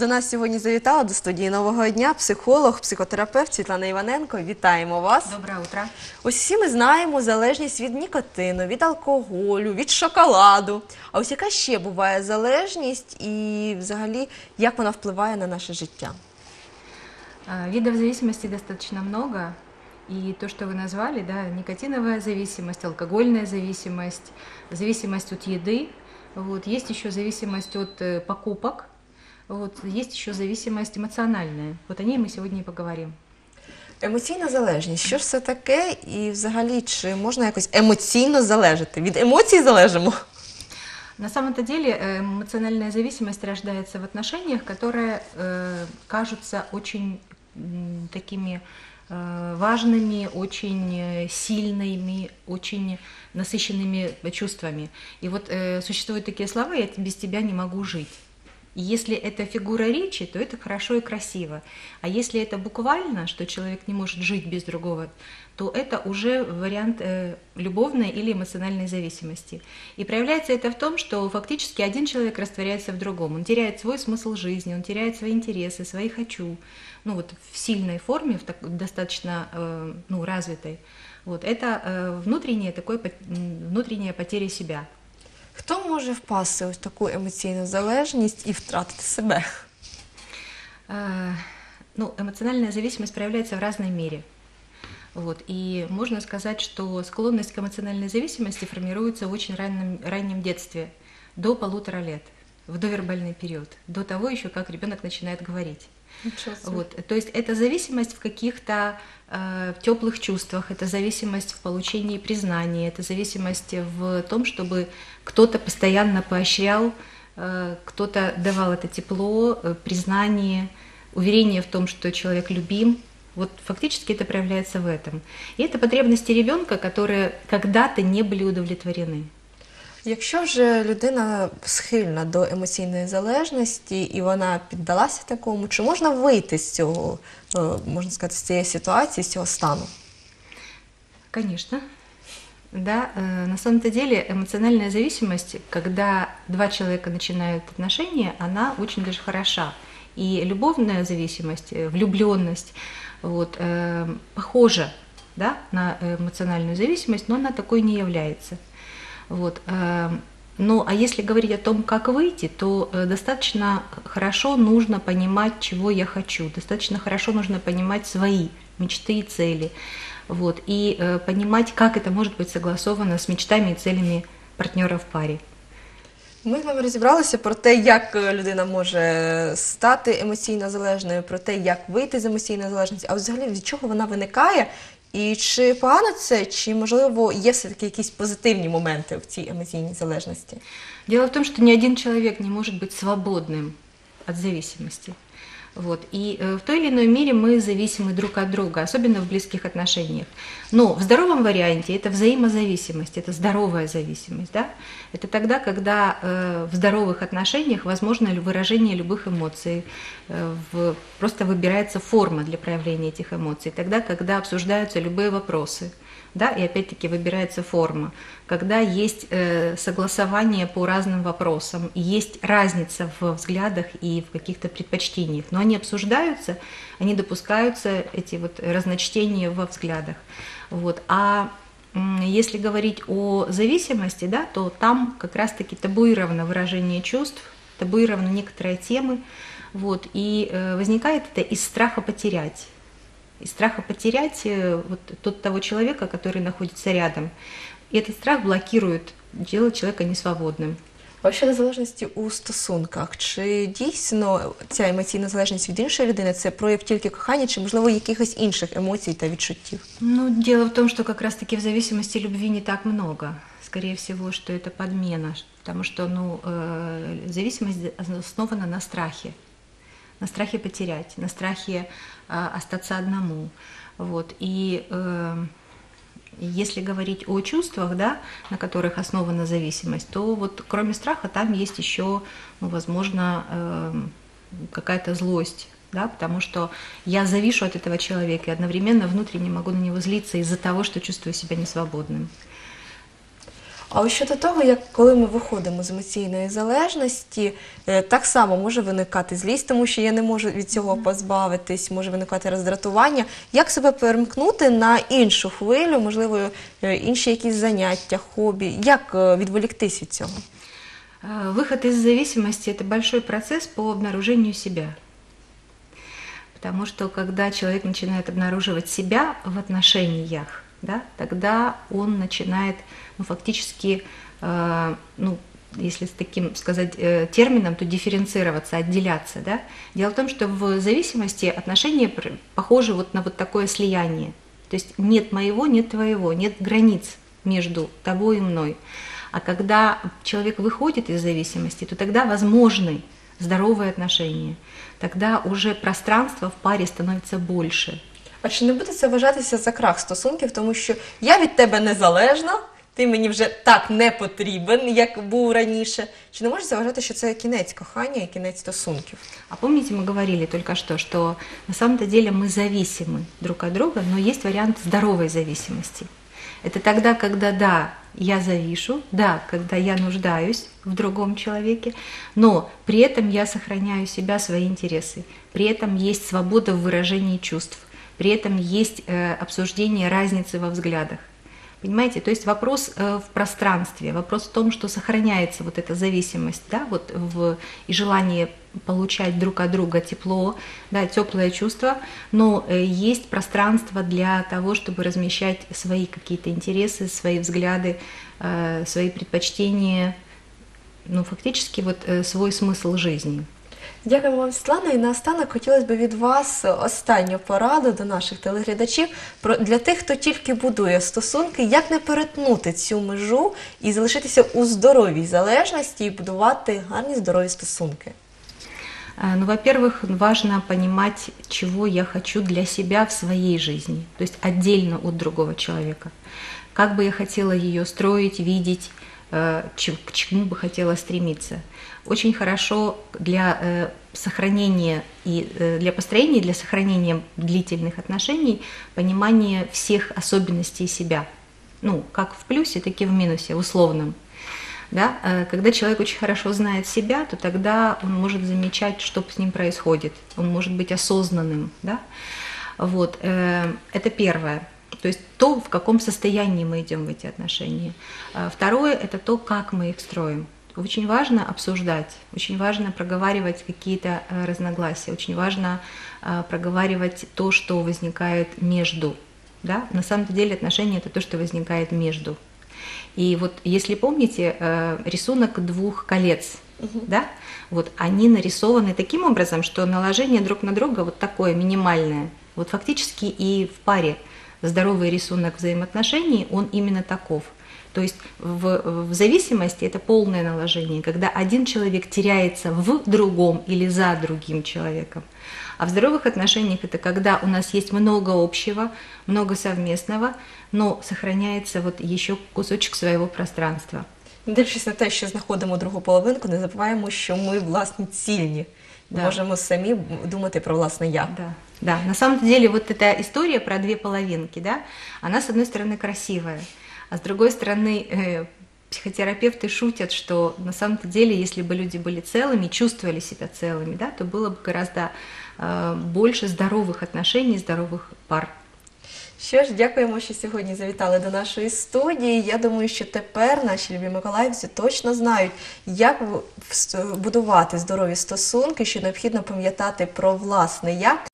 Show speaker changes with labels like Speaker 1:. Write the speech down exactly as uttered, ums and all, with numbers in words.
Speaker 1: До нас сьогодні завітала до студії «Нового дня» психолог, психотерапевт Світлана Іваненко. Вітаємо вас.
Speaker 2: Доброе утро.
Speaker 1: Ось всі ми знаємо залежність від нікотину, від алкоголю, від шоколаду. А ось яка ще буває залежність і взагалі як вона впливає на наше життя?
Speaker 2: Видов зависимости достаточно много. И то, что вы назвали, да, никотиновая зависимость, алкогольная зависимость, зависимость от еды. Вот. Есть еще зависимость от э, покупок. Вот. Есть еще зависимость эмоциональная. Вот о ней мы сегодня и поговорим.
Speaker 1: Емоційна залежність. Що ж це таке? І взагалі, чи можна якось емоційно залежати? Від емоцій залежимо?
Speaker 2: На самом-то деле эмоциональная зависимость рождается в отношениях, которые э, кажутся очень м, такими э, важными, очень сильными, очень насыщенными чувствами. И вот э, существуют такие слова: «Я без тебя не могу жить». И если это фигура речи, то это хорошо и красиво. А если это буквально, что человек не может жить без другого, то это уже вариант э, любовной или эмоциональной зависимости. И проявляется это в том, что фактически один человек растворяется в другом. Он теряет свой смысл жизни, он теряет свои интересы, свои «хочу». Ну вот в сильной форме, в так, достаточно э, ну, развитой. Вот, это э, внутренняя, такой, внутренняя потеря себя.
Speaker 1: Хто може впасти ось в таку емоційну залежність і втратити себе?
Speaker 2: Э, ну, эмоциональная зависимость проявляется в разной мере. Вот. И можно сказать, что склонность к эмоциональной зависимости формируется в очень раннем, раннем детстве, до полутора лет, в довербальный период, до того еще, как ребенок начинает говорить. Вот. То есть это зависимость в каких-то э, теплых чувствах, это зависимость в получении признания, это зависимость в том, чтобы кто-то постоянно поощрял, э, кто-то давал это тепло, э, признание, уверение в том, что человек любим. Вот фактически это проявляется в этом. И это потребности ребенка, которые когда-то не были удовлетворены.
Speaker 1: Якщо вже людина схильна до емоційної залежності і вона піддалася такому, чи можна вийти з цього, можна сказати, з цієї ситуації, з цього стану?
Speaker 2: Конечно. Да, на самом-то деле эмоциональная зависимость, когда два человека начинают отношения, она очень даже хороша. И любовная зависимость, влюбленность, вот, э, похожа, да, на эмоциональную зависимость, но она такой не является. Вот. Ну, а если говорить о том, как выйти, то достаточно хорошо нужно понимать, чего я хочу, достаточно хорошо нужно понимать свои мечты и цели, вот, и понимать, как это может быть согласовано с мечтами и целями партнера в паре.
Speaker 1: Ми з вами розібралися про те, як людина може стати емоційно залежною, про те, як вийти з емоційної залежності, а взагалі від чого вона виникає. І чи погано це, чи, можливо, є все-таки якісь позитивні моменти в цій емоційній залежності?
Speaker 2: Дело в том, что ни один человек не может быть свободным от зависимости. Вот. И в той или иной мере мы зависимы друг от друга, особенно в близких отношениях. Но в здоровом варианте это взаимозависимость, это здоровая зависимость. Да? Это тогда, когда э, в здоровых отношениях возможно выражение любых эмоций, э, в, просто выбирается форма для проявления этих эмоций. Тогда, когда обсуждаются любые вопросы. Да, и опять-таки выбирается форма, когда есть э, согласование по разным вопросам, есть разница в взглядах и в каких-то предпочтениях, но они обсуждаются, они допускаются, эти вот разночтения во взглядах. Вот. А м, если говорить о зависимости, да, то там как раз-таки табуировано выражение чувств, табуированы некоторые темы, вот, и э, возникает это из страха потерять. Из страха потерять вот тот, того человека, который находится рядом. И этот страх блокирует, делает человека несвободным.
Speaker 1: А щодо залежності у стосунках, чи дійсно ця емоційна залежність від іншої людини – це прояв тільки кохання, чи, можливо, якихось інших емоцій та відчуттів?
Speaker 2: Ну, дело в том, что как раз-таки в зависимости любви не так много. Скорее всего, что это подмена, потому что ну, э, зависимость основана на страхе. На страхе потерять, на страхе э, остаться одному. Вот. И э, если говорить о чувствах, да, на которых основана зависимость, то вот кроме страха там есть еще, ну, возможно, э, какая-то злость, да, потому что я завишу от этого человека и одновременно внутренне могу на него злиться из-за того, что чувствую себя несвободным.
Speaker 1: А ось щодо того, як коли ми виходимо з емоційної залежності, е, так само може виникати злість, тому що я не можу від цього позбавитись, може виникати роздратування. Як себе перемкнути на іншу хвилю, можливо, е, інші якісь заняття, хобі? Як е, відволіктись від цього?
Speaker 2: Э, Выход из зависимости – это большой процесс по обнаружению себя. Потому что когда человек начинает обнаруживать себя в отношениях, да, тогда он начинает ну, фактически, э, ну, если с таким сказать э, термином, то дифференцироваться, отделяться. Да? Дело в том, что в зависимости отношения пр- похожи вот на вот такое слияние. То есть нет моего, нет твоего, нет границ между тобой и мной. А когда человек выходит из зависимости, то тогда возможны здоровые отношения. Тогда уже пространство в паре становится больше.
Speaker 1: А чи не буде це вважатися за крах стосунків, тому що я від тебе незалежна, ти мені вже так не потрібен, як був раніше. Чи не може це вважати, що це кінець кохання і кінець стосунків?
Speaker 2: А помните, мы говорили только что, что на самом-то деле мы зависимы друг от друга, но есть вариант здоровой зависимости. Это тогда, когда да, я завишу, да, когда я нуждаюсь в другом человеке, но при этом я сохраняю себя, свои интересы. При этом есть свобода в выражении чувств. При этом есть э, обсуждение разницы во взглядах. Понимаете, то есть вопрос э, в пространстве, вопрос в том, что сохраняется вот эта зависимость, да, вот в, и желание получать друг от друга тепло, да, теплое чувство, но э, есть пространство для того, чтобы размещать свои какие-то интересы, свои взгляды, э, свои предпочтения, ну, фактически вот э, свой смысл жизни.
Speaker 1: Дякуємо вам, Світлана. І наостанок хотілося б від вас останню пораду до наших телеглядачів про для тих, хто тільки будує стосунки, як не перетнути цю межу і залишитися у здоровій залежності і будувати гарні здорові стосунки.
Speaker 2: А, Ну, во-первых, важно понимать, чего я хочу для себя в своей жизни, то есть отдельно от другого человека. Как бы я хотела ее строить, видеть, э, ч- к чему бы хотела стремиться. Очень хорошо для э, сохранения и э, для построения, для сохранения длительных отношений понимание всех особенностей себя. Ну, как в плюсе, так и в минусе, условном. Да? Э, Когда человек очень хорошо знает себя, то тогда он может замечать, что с ним происходит. Он может быть осознанным. Да? Вот, э, это первое. То есть то, в каком состоянии мы идем в эти отношения. А Второе – это то, как мы их строим. Очень важно обсуждать, очень важно проговаривать какие-то э, разногласия, очень важно э, проговаривать то, что возникает между. Да? На самом деле отношения – это то, что возникает между. И вот если помните э, рисунок двух колец,
Speaker 1: Мгм.
Speaker 2: да? Вот они нарисованы таким образом, что наложение друг на друга вот такое минимальное. Вот фактически и в паре здоровый рисунок взаимоотношений, он именно таков. То есть в, в зависимости это полное наложение, когда один человек теряется в другом или за другим человеком. А в здоровых отношениях это когда у нас есть много общего, много совместного, но сохраняется вот еще кусочек своего пространства.
Speaker 1: Не дивлячись на те, що знаходимо другу половинку, не забуваємо, що ми, власне, цільні.
Speaker 2: Да.
Speaker 1: Можемо самі думати про власне «я».
Speaker 2: Да, да. На самом деле вот эта история про две половинки, да, она с одной стороны красивая, а с другой стороны э, психотерапевты шутят, что на самом деле, если бы люди были целыми, чувствовали себя целыми, да, то было бы гораздо э, больше здоровых отношений, здоровых пар.
Speaker 1: Що ж, дякуємо, що сьогодні завітали до нашої студії. Я думаю, що тепер наші любі миколаївці точно знають, як в- вс- будувати здорові стосунки, що необхідно пам'ятати про власне «я».